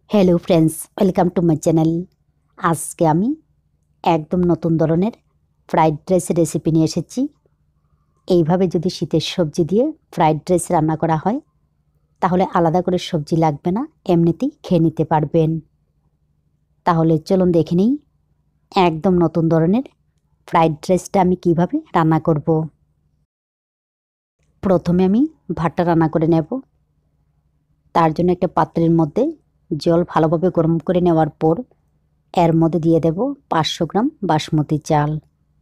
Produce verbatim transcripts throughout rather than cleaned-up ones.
Hello friends, welcome to my channel. আজকে আমি একদম নতুন ধরনের ফ্রাইড রাইস রেসিপি নিয়ে এসেছি। এইভাবে যদি শীতের সবজি দিয়ে ফ্রাইড রাইস রান্না করা হয় তাহলে আলাদা করে সবজি লাগবে না, এমনিতেই খেয়ে নিতে পারবেন। তাহলে চলুন দেখে নিই একদম নতুন ধরনের ফ্রাইড রাইসটা আমি কিভাবে রান্না করব। প্রথমে আমি ভাতটা রান্না করে নেব। তার জন্য একটা পাত্রের মধ্যে জল ভালোভাবে গরম করে নেওয়ার পর এর মধ্যে দিয়ে দেব পাঁচশো গ্রাম বাসমতি চাল।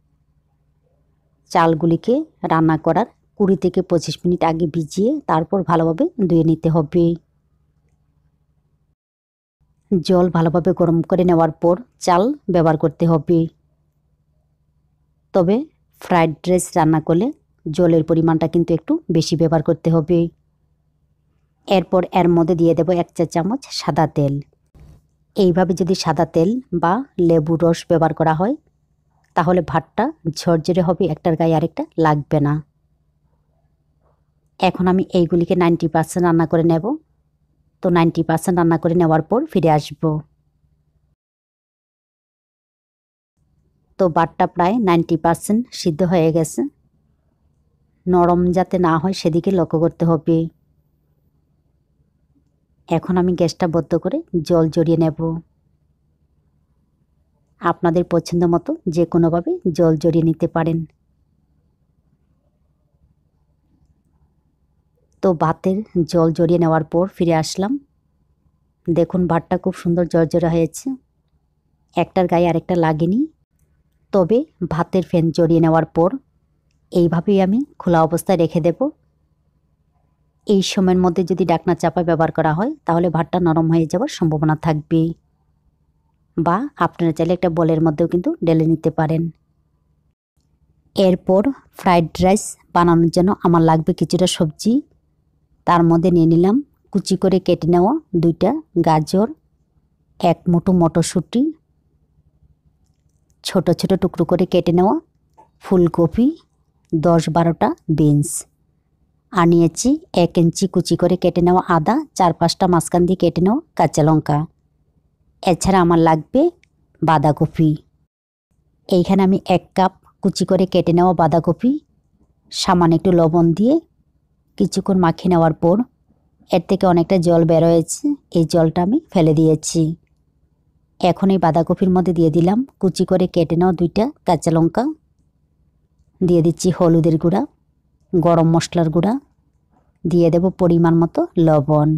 চালগুলিকে রান্না করার কুড়ি থেকে পঁচিশ মিনিট আগে ভিজিয়ে তারপর ভালোভাবে ধুয়ে নিতে হবে। জল ভালোভাবে গরম করে নেওয়ার পর চাল ব্যবহার করতে হবে। তবে ফ্রাইড রাইস রান্না করলে জলের পরিমাণটা কিন্তু একটু বেশি ব্যবহার করতে হবে। এরপর এর মধ্যে দিয়ে দেব এক চা চামচ সাদা তেল। এইভাবে যদি সাদা তেল বা লেবুর রস ব্যবহার করা হয় তাহলে ভাতটা ঝরঝরে হবে, একটার গায়ে আরেকটা লাগবে না। এখন আমি এইগুলিকে নাইনটি পার্সেন্ট রান্না করে নেব। তো নাইনটি পার্সেন্ট রান্না করে নেওয়ার পর ফিরে আসব। তো ভাতটা প্রায় নাইনটি পার্সেন্ট সিদ্ধ হয়ে গেছে। নরম যাতে না হয় সেদিকে লক্ষ্য করতে হবে। এখন আমি গ্যাসটা বন্ধ করে জল জড়িয়ে নেব। আপনাদের পছন্দ মতো যে কোনোভাবে জল জড়িয়ে নিতে পারেন। তো ভাতের জল জড়িয়ে নেওয়ার পর ফিরে আসলাম। দেখুন ভাতটা খুব সুন্দর জর্জরা হয়েছে, একটার গায়ে আরেকটা লাগেনি। তবে ভাতের ফ্যান জড়িয়ে নেওয়ার পর এইভাবেই আমি খোলা অবস্থায় রেখে দেব। এই সময়ের মধ্যে যদি ঢাকনা চাপা ব্যবহার করা হয় তাহলে ভাতটা নরম হয়ে যাওয়ার সম্ভাবনা থাকবে, বা আপনারা চাইলে একটা বলের মধ্যেও কিন্তু ঢেলে নিতে পারেন। এরপর ফ্রাইড রাইস বানানোর জন্য আমার লাগবে কিছুটা সবজি। তার মধ্যে নিয়ে নিলাম কুচি করে কেটে নেওয়া দুইটা গাজর, এক মুঠো মটরশুঁটি, ছোট ছোট টুকরো করে কেটে নেওয়া ফুলকপি, দশ বারোটা বিনস, আর নিয়েছি এক ইঞ্চি কুচি করে কেটে নেওয়া আদা, চার পাঁচটা মাঝখান দিয়ে কেটে নেওয়া কাঁচা লঙ্কা। এছাড়া আমার লাগবে বাঁধাকপি। এইখানে আমি এক কাপ কুচি করে কেটে নেওয়া বাঁধাকপি সামান্য একটু লবণ দিয়ে কিছুক্ষণ মাখিয়ে নেওয়ার পর এর থেকে অনেকটা জল বের হয়েছে, এই জলটা আমি ফেলে দিয়েছি। এখন এই বাঁধাকপির মধ্যে দিয়ে দিলাম কুচি করে কেটে নেওয়া দুইটা কাঁচা লঙ্কা, দিয়ে দিচ্ছি হলুদের গুঁড়া, গরম মশলার গুঁড়া, দিয়ে দেব পরিমাণ মতো লবণ।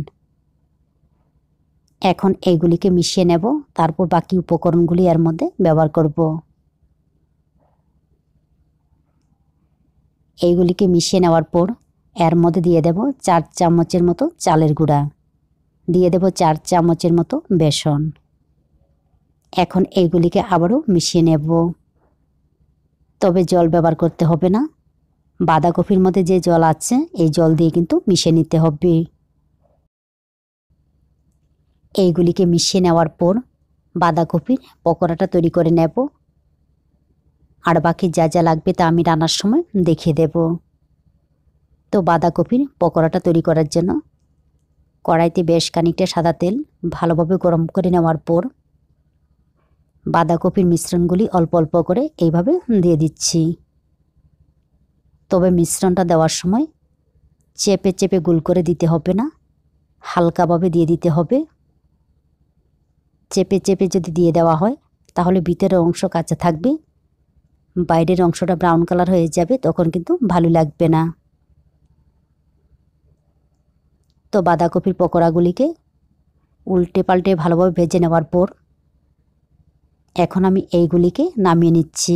এখন এইগুলিকে মিশিয়ে নেব, তারপর বাকি উপকরণগুলি এর মধ্যে ব্যবহার করব। এইগুলিকে মিশিয়ে নেওয়ার পর এর মধ্যে দিয়ে দেব চার চামচের মতো চালের গুঁড়া, দিয়ে দেব চার চামচের মতো বেসন। এখন এইগুলিকে আবারও মিশিয়ে নেব। তবে জল ব্যবহার করতে হবে না, বাঁধাকপির মধ্যে যে জল আছে এই জল দিয়ে কিন্তু মিশিয়ে নিতে হবে। এইগুলিকে মিশিয়ে নেওয়ার পর বাঁধাকপির পকোড়াটা তৈরি করে নেব। আর বাকি যা যা লাগবে তা আমি রান্নার সময় দেখিয়ে দেব। তো বাঁধাকপির পকোড়াটা তৈরি করার জন্য কড়াইতে বেশ খানিকটা সাদা তেল ভালোভাবে গরম করে নেওয়ার পর বাঁধাকপির মিশ্রণগুলি অল্প অল্প করে এইভাবে দিয়ে দিচ্ছি। তবে মিশ্রণটা দেওয়ার সময় চেপে চেপে গোল করে দিতে হবে না, হালকাভাবে দিয়ে দিতে হবে। চেপে চেপে যদি দিয়ে দেওয়া হয় তাহলে ভিতরের অংশ কাঁচা থাকবে, বাইরের অংশটা ব্রাউন কালার হয়ে যাবে, তখন কিন্তু ভালো লাগবে না। তো বাঁধাকপির পকোড়াগুলিকে উল্টে পাল্টে ভালোভাবে ভেজে নেওয়ার পর এখন আমি এইগুলিকে নামিয়ে নিচ্ছি।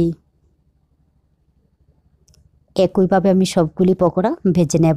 একইভাবে আমি সবগুলি পকোড়া ভেজে নেব।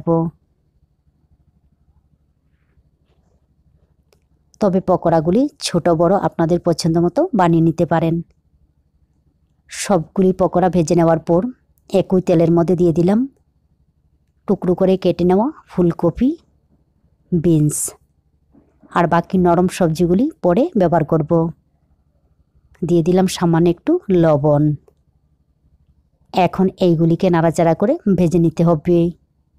তবে পকোড়াগুলি ছোট বড় আপনাদের পছন্দ মতো বানিয়ে নিতে পারেন। সবগুলি পকোড়া ভেজে নেওয়ার পর একই তেলের মধ্যে দিয়ে দিলাম টুকরো করে কেটে নেওয়া ফুলকপি, বিনস, আর বাকি নরম সবজিগুলি পরে ব্যবহার করব। দিয়ে দিলাম সামান্য একটু লবণ। এখন এইগুলিকে নাড়াচাড়া করে ভেজে নিতে হবে।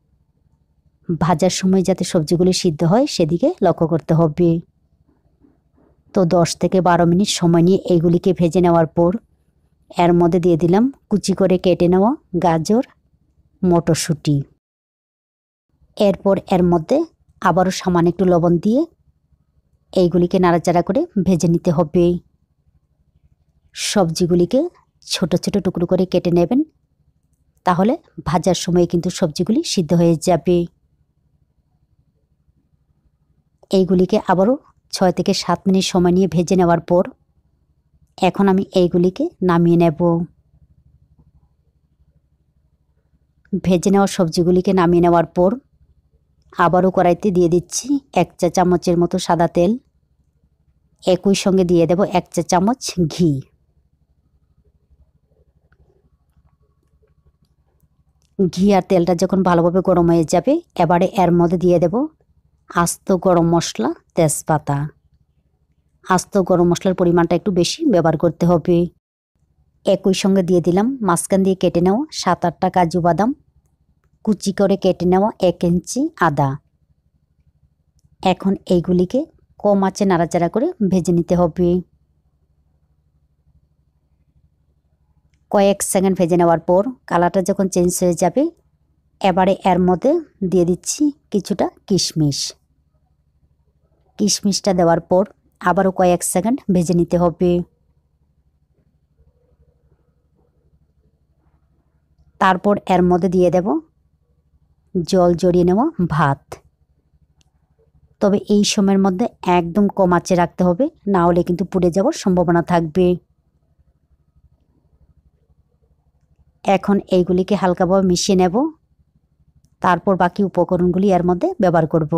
ভাজার সময় যাতে সবজিগুলি সিদ্ধ হয় সেদিকে লক্ষ্য করতে হবে। তো দশ থেকে বারো মিনিট সময় নিয়ে এইগুলিকে ভেজে নেওয়ার পর এর মধ্যে দিয়ে দিলাম কুচি করে কেটে নেওয়া গাজর, মটরশুঁটি। এরপর এর মধ্যে আবারও সামান্য একটু লবণ দিয়ে এইগুলিকে নাড়াচাড়া করে ভেজে নিতে হবে। সবজিগুলিকে ছোট ছোট টুকরো করে কেটে নেবেন, তাহলে ভাজার সময় কিন্তু সবজিগুলি সিদ্ধ হয়ে যাবে। এইগুলিকে আবারও ছয় থেকে সাত মিনিট সময় নিয়ে ভেজে নেওয়ার পর এখন আমি এইগুলিকে নামিয়ে নেব। ভেজে নেওয়া সবজিগুলিকে নামিয়ে নেওয়ার পর আবারও কড়াইতে দিয়ে দিচ্ছি এক চা চামচের মতো সাদা তেল। একই সঙ্গে দিয়ে দেব এক চা চামচ ঘি। ঘি আর তেলটা যখন ভালোভাবে গরম হয়ে যাবে, এবারে এর মধ্যে দিয়ে দেব আস্ত গরম মশলা, তেজপাতা। আস্ত গরম মশলার পরিমাণটা একটু বেশি ব্যবহার করতে হবে। একই সঙ্গে দিয়ে দিলাম মাঝখান দিয়ে কেটে নেওয়া সাত আটটা কাজু বাদাম, কুচি করে কেটে নেওয়া এক ইঞ্চি আদা। এখন এইগুলিকে কম আঁচে নাড়াচাড়া করে ভেজে নিতে হবে। কয়েক সেকেন্ড ভেজে নেওয়ার পর কালারটা যখন চেঞ্জ হয়ে যাবে, এবারে এর মধ্যে দিয়ে দিচ্ছি কিছুটা কিশমিশ। কিশমিশটা দেওয়ার পর আবারও কয়েক সেকেন্ড ভেজে নিতে হবে। তারপর এর মধ্যে দিয়ে দেব জল জড়িয়ে নেওয়া ভাত। তবে এই সময়ের মধ্যে একদম কম আঁচে রাখতে হবে, না হলে কিন্তু পুড়ে যাওয়ার সম্ভাবনা থাকবে। এখন এইগুলিকে হালকাভাবে মিশিয়ে নেব, তারপর বাকি উপকরণগুলি এর মধ্যে ব্যবহার করব।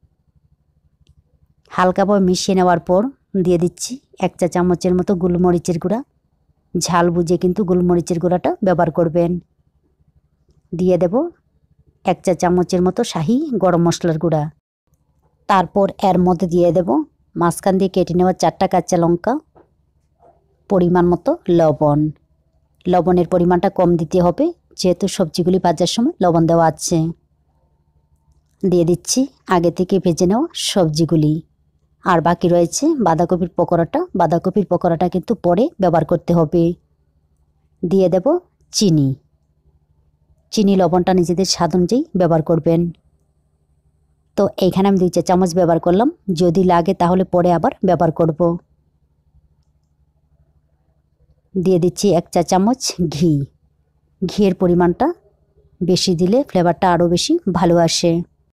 হালকাভাবে মিশিয়ে নেওয়ার পর দিয়ে দিচ্ছি এক চা চামচের মতো গোলমরিচের গুঁড়া। ঝাল বুঝে কিন্তু গোলমরিচের গুঁড়াটা ব্যবহার করবেন। দিয়ে দেব এক চা চামচের মতো শাহি গরম মশলার গুঁড়া। তারপর এর মধ্যে দিয়ে দেব মাঝখান দিয়ে কেটে নেওয়া চারটা কাঁচা লঙ্কা, পরিমাণ মতো লবণ। লবণের পরিমাণটা কম দিতে হবে, যেহেতু সবজিগুলি ভাজার সময় লবণ দেওয়া আছে। দিয়ে দিচ্ছি আগে থেকে ভেজে নেওয়া সবজিগুলি। আর বাকি রয়েছে বাঁধাকপির পকোড়াটা। বাঁধাকপির পকোড়াটা কিন্তু পরে ব্যবহার করতে হবে। দিয়ে দেব চিনি। চিনি লবণটা নিজেদের স্বাদ অনুযায়ী ব্যবহার করবেন। তো এইখানে আমি দুই চা চামচ ব্যবহার করলাম, যদি লাগে তাহলে পরে আবার ব্যবহার করব। দিয়ে দিচ্ছি এক চা চামচ ঘি। ঘিয়ের পরিমাণটা বেশি দিলে ফ্লেভারটা আরও বেশি ভালো আসে।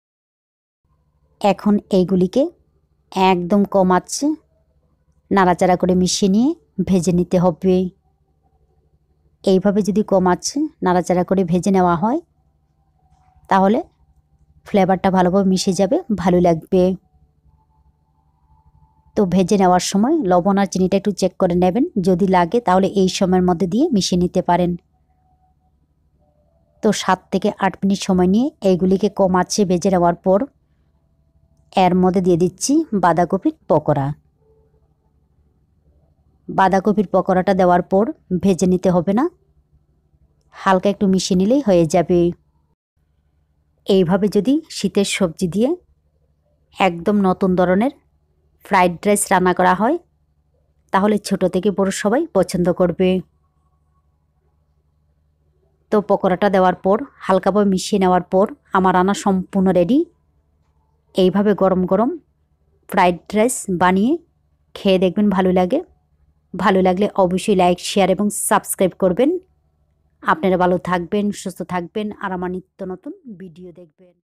এখন এইগুলিকে একদম কম আঁচে নাড়াচাড়া করে মিশিয়ে নিয়ে ভেজে নিতে হবে। এইভাবে যদি কম আঁচে নাড়াচাড়া করে ভেজে নেওয়া হয়, তাহলে ফ্লেভারটা ভালোভাবে মিশে যাবে, ভালো লাগবে। তো ভেজে নেওয়ার সময় লবণ আর চিনিটা একটু চেক করে নেবেন, যদি লাগে তাহলে এই সময়ের মধ্যে দিয়ে মিশিয়ে নিতে পারেন। তো সাত থেকে আট মিনিট সময় নিয়ে এইগুলিকে কম আঁচে ভেজে নেওয়ার পর এর মধ্যে দিয়ে দিচ্ছি বাঁধাকপির পকোড়া। বাঁধাকপির পকোড়াটা দেওয়ার পর ভেজে নিতে হবে না, হালকা একটু মিশিয়ে নিলেই হয়ে যাবে। এইভাবে যদি শীতের সবজি দিয়ে একদম নতুন ধরনের ফ্রাইড রাইস রান্না করা হয়, তাহলে ছোট থেকে বড় সবাই পছন্দ করবে। তো পকোড়াটা দেওয়ার পর হালকাভাবে মিশিয়ে নেওয়ার পর আমার রান্না সম্পূর্ণ রেডি। এইভাবে গরম গরম ফ্রাইড রাইস বানিয়ে খেয়ে দেখবেন, ভালো লাগে। ভালো লাগলে অবশ্যই লাইক, শেয়ার এবং সাবস্ক্রাইব করবেন। আপনারা ভালো থাকবেন, সুস্থ থাকবেন আর আমার নিত্য নতুন ভিডিও দেখবেন।